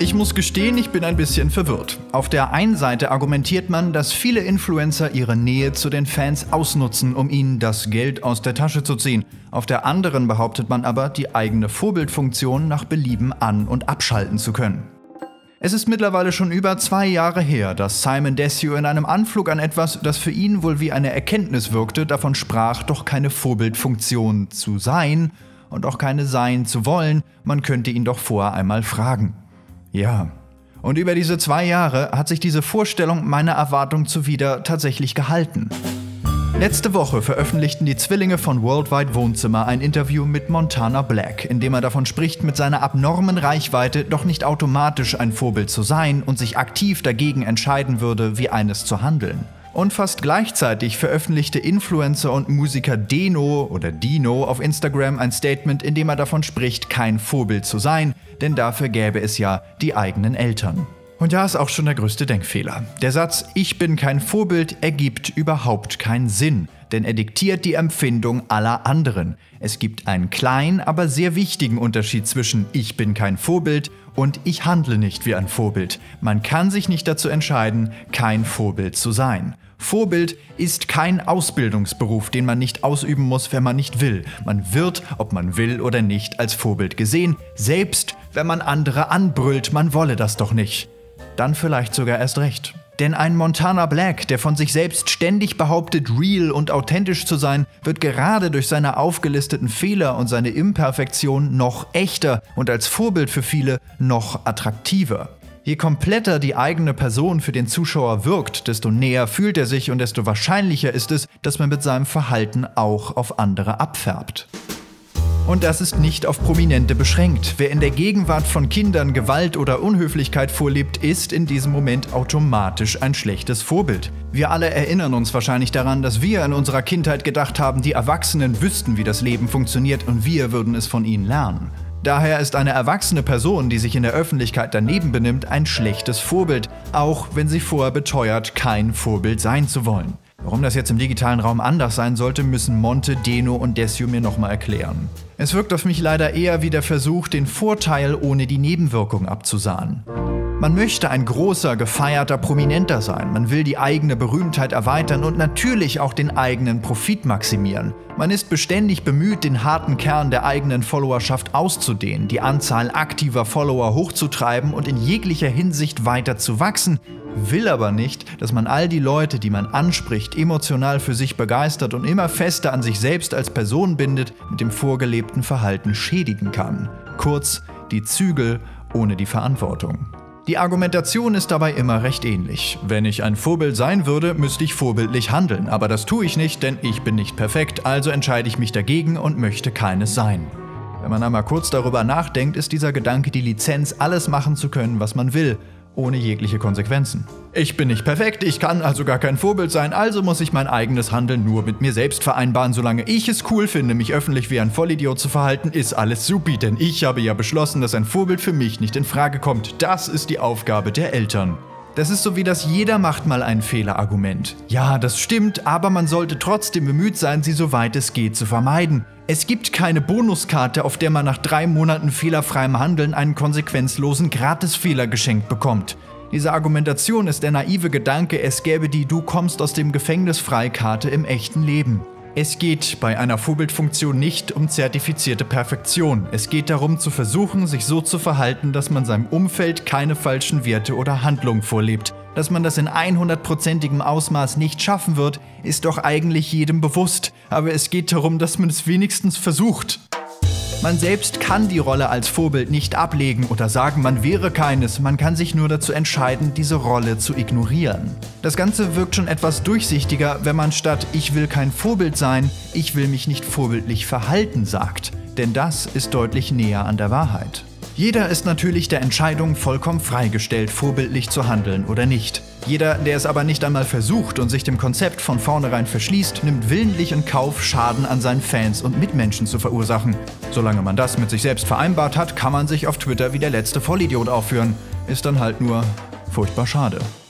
Ich muss gestehen, ich bin ein bisschen verwirrt. Auf der einen Seite argumentiert man, dass viele Influencer ihre Nähe zu den Fans ausnutzen, um ihnen das Geld aus der Tasche zu ziehen. Auf der anderen behauptet man aber, die eigene Vorbildfunktion nach Belieben an- und abschalten zu können. Es ist mittlerweile schon über 2 Jahre her, dass Simon Desue in einem Anflug an etwas, das für ihn wohl wie eine Erkenntnis wirkte, davon sprach, doch keine Vorbildfunktion zu sein und auch keine sein zu wollen. Man könnte ihn doch vorher einmal fragen. Ja, und über diese 2 Jahre hat sich diese Vorstellung meiner Erwartung zuwider tatsächlich gehalten. Letzte Woche veröffentlichten die Zwillinge von Worldwide Wohnzimmer ein Interview mit Montana Black, in dem er davon spricht, mit seiner abnormen Reichweite doch nicht automatisch ein Vorbild zu sein und sich aktiv dagegen entscheiden würde, wie eines zu handeln. Und fast gleichzeitig veröffentlichte Influencer und Musiker Deno auf Instagram ein Statement, in dem er davon spricht, kein Vorbild zu sein, denn dafür gäbe es ja die eigenen Eltern. Und da ist auch schon der größte Denkfehler. Der Satz „Ich bin kein Vorbild" ergibt überhaupt keinen Sinn, denn er diktiert die Empfindung aller anderen. Es gibt einen kleinen, aber sehr wichtigen Unterschied zwischen „Ich bin kein Vorbild" und „Ich handle nicht wie ein Vorbild". Man kann sich nicht dazu entscheiden, kein Vorbild zu sein. Vorbild ist kein Ausbildungsberuf, den man nicht ausüben muss, wenn man nicht will. Man wird, ob man will oder nicht, als Vorbild gesehen, selbst wenn man andere anbrüllt, man wolle das doch nicht. Dann vielleicht sogar erst recht. Denn ein Montana Black, der von sich selbst ständig behauptet, real und authentisch zu sein, wird gerade durch seine aufgelisteten Fehler und seine Imperfektion noch echter und als Vorbild für viele noch attraktiver. Je kompletter die eigene Person für den Zuschauer wirkt, desto näher fühlt er sich und desto wahrscheinlicher ist es, dass man mit seinem Verhalten auch auf andere abfärbt. Und das ist nicht auf Prominente beschränkt. Wer in der Gegenwart von Kindern Gewalt oder Unhöflichkeit vorlebt, ist in diesem Moment automatisch ein schlechtes Vorbild. Wir alle erinnern uns wahrscheinlich daran, dass wir in unserer Kindheit gedacht haben, die Erwachsenen wüssten, wie das Leben funktioniert und wir würden es von ihnen lernen. Daher ist eine erwachsene Person, die sich in der Öffentlichkeit daneben benimmt, ein schlechtes Vorbild, auch wenn sie vorher beteuert, kein Vorbild sein zu wollen. Warum das jetzt im digitalen Raum anders sein sollte, müssen Monte, Deno und Desue mir nochmal erklären. Es wirkt auf mich leider eher wie der Versuch, den Vorteil ohne die Nebenwirkung abzusahnen. Man möchte ein großer, gefeierter Prominenter sein, man will die eigene Berühmtheit erweitern und natürlich auch den eigenen Profit maximieren. Man ist beständig bemüht, den harten Kern der eigenen Followerschaft auszudehnen, die Anzahl aktiver Follower hochzutreiben und in jeglicher Hinsicht weiter zu wachsen, will aber nicht, dass man all die Leute, die man anspricht, emotional für sich begeistert und immer fester an sich selbst als Person bindet, mit dem vorgelebten Verhalten schädigen kann. Kurz, die Zügel ohne die Verantwortung. Die Argumentation ist dabei immer recht ähnlich. Wenn ich ein Vorbild sein würde, müsste ich vorbildlich handeln, aber das tue ich nicht, denn ich bin nicht perfekt, also entscheide ich mich dagegen und möchte keines sein. Wenn man einmal kurz darüber nachdenkt, ist dieser Gedanke die Lizenz, alles machen zu können, was man will, ohne jegliche Konsequenzen. Ich bin nicht perfekt, ich kann also gar kein Vorbild sein, also muss ich mein eigenes Handeln nur mit mir selbst vereinbaren. Solange ich es cool finde, mich öffentlich wie ein Vollidiot zu verhalten, ist alles supi, denn ich habe ja beschlossen, dass ein Vorbild für mich nicht in Frage kommt. Das ist die Aufgabe der Eltern. Das ist so wie das „Jeder macht mal einen Fehler"-Argument. Ja, das stimmt, aber man sollte trotzdem bemüht sein, sie soweit es geht zu vermeiden. Es gibt keine Bonuskarte, auf der man nach 3 Monaten fehlerfreiem Handeln einen konsequenzlosen Gratisfehler geschenkt bekommt. Diese Argumentation ist der naive Gedanke, es gäbe die „Du kommst aus dem Gefängnis frei"-Karte im echten Leben. Es geht bei einer Vorbildfunktion nicht um zertifizierte Perfektion. Es geht darum, zu versuchen, sich so zu verhalten, dass man seinem Umfeld keine falschen Werte oder Handlungen vorlebt. Dass man das in 100%igem Ausmaß nicht schaffen wird, ist doch eigentlich jedem bewusst. Aber es geht darum, dass man es wenigstens versucht. Man selbst kann die Rolle als Vorbild nicht ablegen oder sagen, man wäre keines. Man kann sich nur dazu entscheiden, diese Rolle zu ignorieren. Das Ganze wirkt schon etwas durchsichtiger, wenn man statt „Ich will kein Vorbild sein", „Ich will mich nicht vorbildlich verhalten" sagt. Denn das ist deutlich näher an der Wahrheit. Jeder ist natürlich der Entscheidung vollkommen freigestellt, vorbildlich zu handeln oder nicht. Jeder, der es aber nicht einmal versucht und sich dem Konzept von vornherein verschließt, nimmt willentlich in Kauf, Schaden an seinen Fans und Mitmenschen zu verursachen. Solange man das mit sich selbst vereinbart hat, kann man sich auf Twitter wie der letzte Vollidiot aufführen. Ist dann halt nur furchtbar schade.